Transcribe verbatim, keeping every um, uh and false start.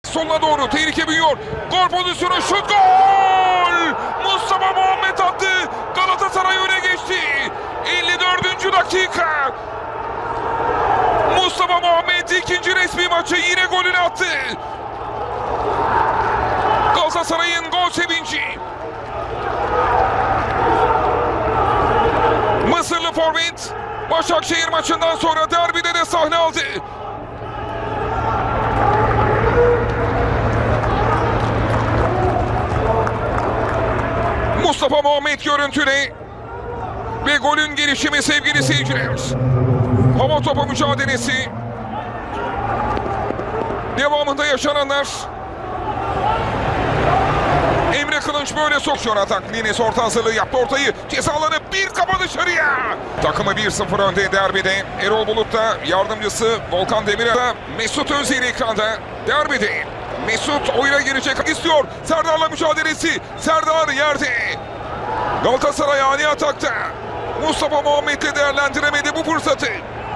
Soluna doğru tehlike büyüyor. Gol pozisyonu, şut, gol! Mustafa Muhammed attı. Galatasaray öne geçti. elli dördüncü dakika. Mustafa Muhammed ikinci resmi maçı yine golünü attı. Galatasaray'ın gol sevinci. Mısırlı forvet Başakşehir maçından sonra derbide de sahne aldı. Mustafa Muhammed görüntüle ve golün gelişimi sevgili seyirciler. Hava topu mücadelesi. Devamında yaşananlar. Emre Kılınç böyle sokuyor atak. Lines orta hazırlığı yaptı, ortayı ceza alanı, bir kafa dışarıya. Takımı bir sıfır önde derbide. Erol Bulut da yardımcısı Volkan Demirel'e, Mesut Özil ekranda derbide. Mesut oyuna girecek istiyor. Serdar'la mücadelesi. Serdar yerde. Galatasaray ani atakta. Mustafa Muhammed'le değerlendiremedi bu fırsatı.